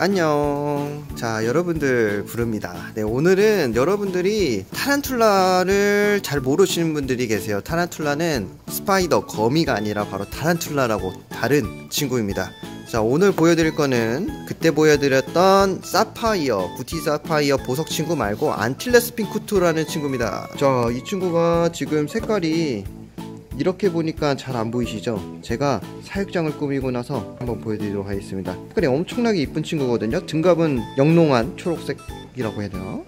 안녕. 자, 여러분들 부릅니다. 네, 오늘은 여러분들이 타란툴라를 잘 모르시는 분들이 계세요. 타란툴라는 스파이더, 거미가 아니라 바로 타란툴라라고 다른 친구입니다. 자, 오늘 보여드릴 거는 그때 보여드렸던 사파이어, 구티 사파이어 보석 친구 말고 안틸레스 핑쿠투라는 친구입니다. 자, 이 친구가 지금 색깔이 이렇게 보니까 잘 안 보이시죠? 제가 사육장을 꾸미고 나서 한번 보여드리도록 하겠습니다. 색깔이 엄청나게 이쁜 친구거든요. 등갑은 영롱한 초록색이라고 해야 되나?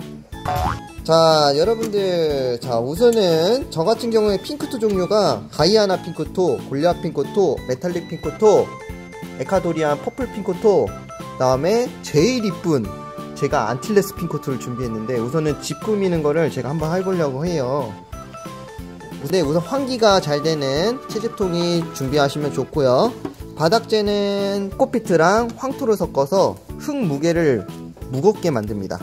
자, 여러분들, 자, 우선은 저 같은 경우에 핑크토 종류가 가이아나 핑크토, 골리앗 핑크토, 메탈릭 핑크토, 에카도리안 퍼플 핑크토, 그 다음에 제일 이쁜 제가 안틸레스 핑크토를 준비했는데, 우선은 집 꾸미는 거를 제가 한번 해보려고 해요. 네, 우선 환기가 잘 되는 채집통이 준비하시면 좋고요. 바닥재는 꽃피트랑 황토를 섞어서 흙 무게를 무겁게 만듭니다.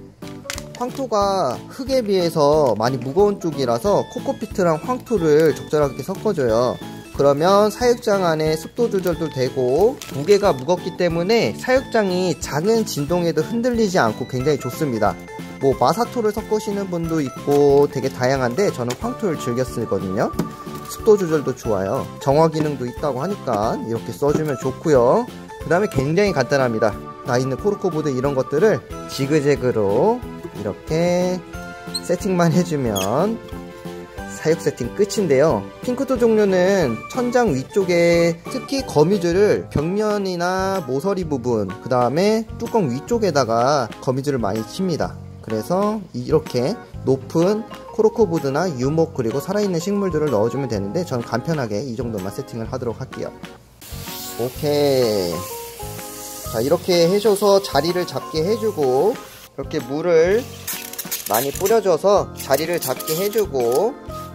황토가 흙에 비해서 많이 무거운 쪽이라서 코코피트랑 황토를 적절하게 섞어줘요. 그러면 사육장 안에 습도 조절도 되고 무게가 무겁기 때문에 사육장이 작은 진동에도 흔들리지 않고 굉장히 좋습니다. 뭐 마사토를 섞으시는 분도 있고 되게 다양한데 저는 황토를 즐겨 쓰거든요. 습도 조절도 좋아요. 정화 기능도 있다고 하니까 이렇게 써주면 좋고요. 그 다음에 굉장히 간단합니다. 나 있는 코르코보드 이런 것들을 지그재그로 이렇게 세팅만 해주면 사육 세팅 끝인데요. 핑크토 종류는 천장 위쪽에 특히 거미줄을 벽면이나 모서리 부분, 그 다음에 뚜껑 위쪽에다가 거미줄을 많이 칩니다. 그래서 이렇게 높은 코르코보드나 유목 그리고 살아있는 식물들을 넣어주면 되는데 저는 간편하게 이 정도만 세팅을 하도록 할게요. 오케이. 자, 이렇게 해줘서 자리를 잡게 해주고 이렇게 물을 많이 뿌려줘서 자리를 잡게 해주고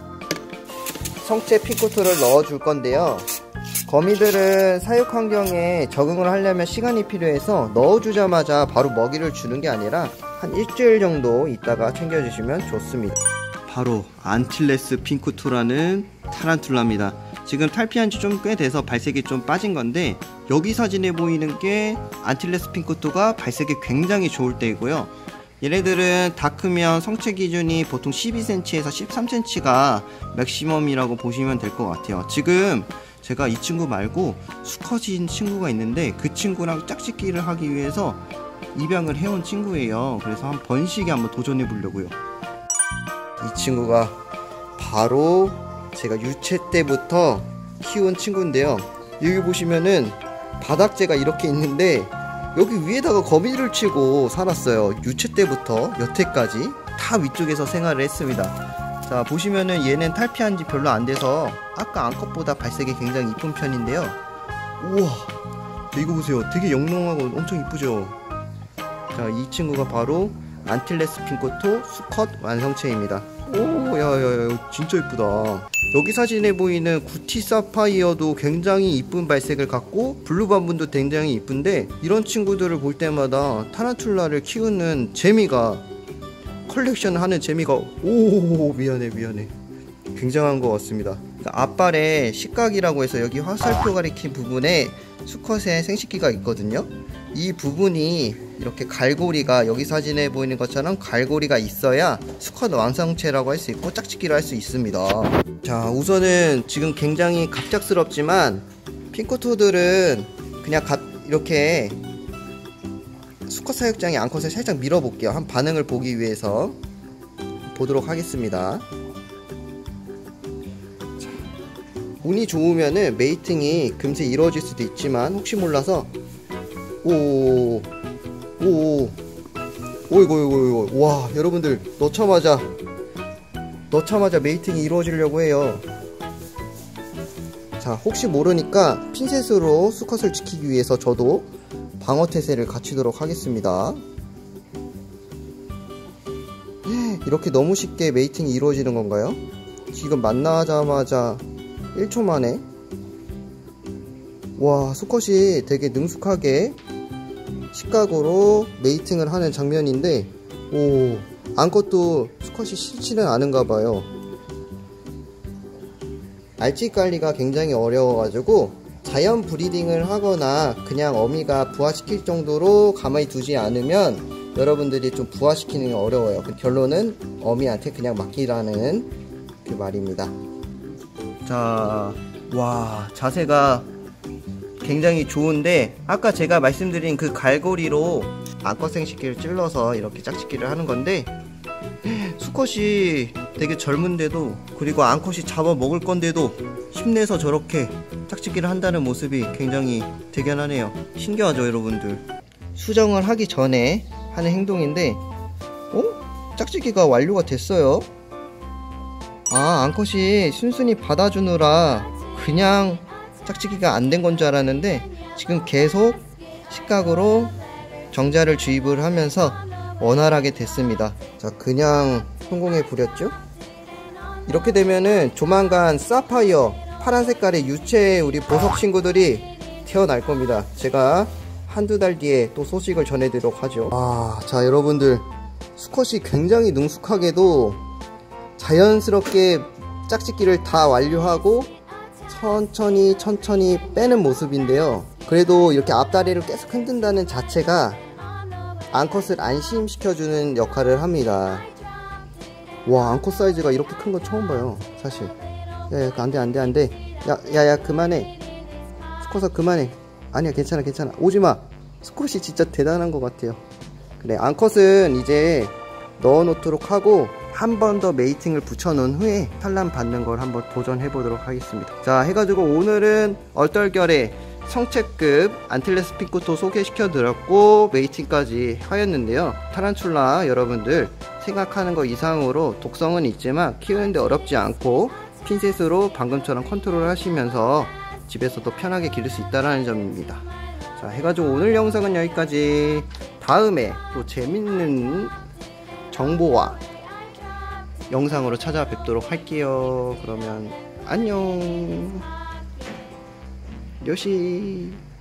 성체 핑크토를 넣어줄 건데요. 거미들은 사육 환경에 적응을 하려면 시간이 필요해서 넣어주자마자 바로 먹이를 주는 게 아니라 한 일주일 정도 있다가 챙겨주시면 좋습니다. 바로 안틸레스 핑쿠투라는 타란툴라입니다. 지금 탈피한 지 좀 꽤 돼서 발색이 좀 빠진 건데 여기 사진에 보이는 게 안틸레스 핑쿠투가 발색이 굉장히 좋을 때이고요. 얘네들은 다 크면 성체 기준이 보통 12cm에서 13cm가 맥시멈이라고 보시면 될 것 같아요. 지금 제가 이 친구 말고 수컷인 친구가 있는데 그 친구랑 짝짓기를 하기 위해서 입양을 해온 친구예요. 그래서 한 번식에 한번 도전해 보려고요. 이 친구가 바로 제가 유체 때부터 키운 친구인데요. 여기 보시면은 바닥재가 이렇게 있는데 여기 위에다가 거미줄을 치고 살았어요. 유체 때부터 여태까지 다 위쪽에서 생활을 했습니다. 자, 보시면은 얘는 탈피한 지 별로 안 돼서 아까 암컷보다 발색이 굉장히 이쁜 편인데요. 우와, 이거 보세요. 되게 영롱하고 엄청 이쁘죠. 자, 이 친구가 바로 안틸레스 핑쿠토 수컷 완성체입니다. 오, 야야야, 진짜 이쁘다. 여기 사진에 보이는 구티 사파이어도 굉장히 이쁜 발색을 갖고 블루 반분도 굉장히 이쁜데 이런 친구들을 볼 때마다 타란툴라를 키우는 재미가, 컬렉션 하는 재미가, 오, 미안해 굉장한 것 같습니다. 앞발에 식각이라고 해서 여기 화살표 가리킨 부분에 수컷의 생식기가 있거든요. 이 부분이 이렇게 갈고리가 여기 사진에 보이는 것처럼 갈고리가 있어야 수컷 완성체라고 할 수 있고 짝짓기를 할 수 있습니다. 자, 우선은 지금 굉장히 갑작스럽지만 핑크토들은 그냥 이렇게 수컷 사육장의 암컷을 살짝 밀어볼게요. 한 반응을 보기 위해서 보도록 하겠습니다. 자, 운이 좋으면은 메이팅이 금세 이루어질 수도 있지만 혹시 몰라서 오이고 와, 여러분들 넣자마자 메이팅이 이루어지려고 해요. 자, 혹시 모르니까 핀셋으로 수컷을 지키기 위해서 저도 방어태세를 갖추도록 하겠습니다. 이렇게 너무 쉽게 메이팅이 이루어지는 건가요? 지금 만나자마자 1초 만에 와, 수컷이 되게 능숙하게 식각으로 메이팅을 하는 장면인데, 오, 암컷도 수컷이 싫지는 않은가 봐요. 알집 관리가 굉장히 어려워가지고 자연 브리딩을 하거나 그냥 어미가 부화시킬 정도로 가만히 두지 않으면 여러분들이 좀 부화시키는 게 어려워요. 결론은 어미한테 그냥 맡기라는 그 말입니다. 자, 와, 자세가 굉장히 좋은데 아까 제가 말씀드린 그 갈고리로 암컷 새끼를 찔러서 이렇게 짝짓기를 하는 건데, 수컷이 되게 젊은데도, 그리고 암컷이 잡아먹을 건데도 힘내서 저렇게 짝짓기를 한다는 모습이 굉장히 대견하네요. 신기하죠 여러분들. 수정을 하기 전에 하는 행동인데, 짝짓기가 완료가 됐어요. 암컷이 순순히 받아주느라 그냥 짝짓기가 안 된 건 줄 알았는데, 지금 계속 식각으로 정자를 주입을 하면서 원활하게 됐습니다. 자, 그냥 성공해 부렸죠. 이렇게 되면은 조만간 사파이어 파란 색깔의 유채의 우리 보석 친구들이 태어날 겁니다. 제가 한두 달 뒤에 또 소식을 전해드리도록 하죠. 자, 여러분들, 수컷이 굉장히 능숙하게도 자연스럽게 짝짓기를 다 완료하고 천천히 빼는 모습인데요. 그래도 이렇게 앞다리를 계속 흔든다는 자체가 암컷을 안심시켜주는 역할을 합니다. 와, 암컷 사이즈가 이렇게 큰 건 처음 봐요 사실. 야, 안돼. 야, 그만해. 수컷아, 그만해. 아니야, 괜찮아. 오지마. 수컷이 진짜 대단한 것 같아요. 그래, 암컷은 이제 넣어놓도록 하고 한 번 더 메이팅을 붙여놓은 후에 산란 받는 걸 한번 도전해 보도록 하겠습니다. 자, 해가지고 오늘은 얼떨결에 성체급 안틸레스 핑크토 소개시켜 드렸고 메이팅까지 하였는데요. 타란툴라 여러분들 생각하는 것 이상으로 독성은 있지만 키우는데 어렵지 않고 핀셋으로 방금처럼 컨트롤 하시면서 집에서도 편하게 기를 수 있다는 점입니다. 자, 해가지고 오늘 영상은 여기까지. 다음에 또 재밌는 정보와 영상으로 찾아뵙도록 할게요. 그러면 안녕. 요시.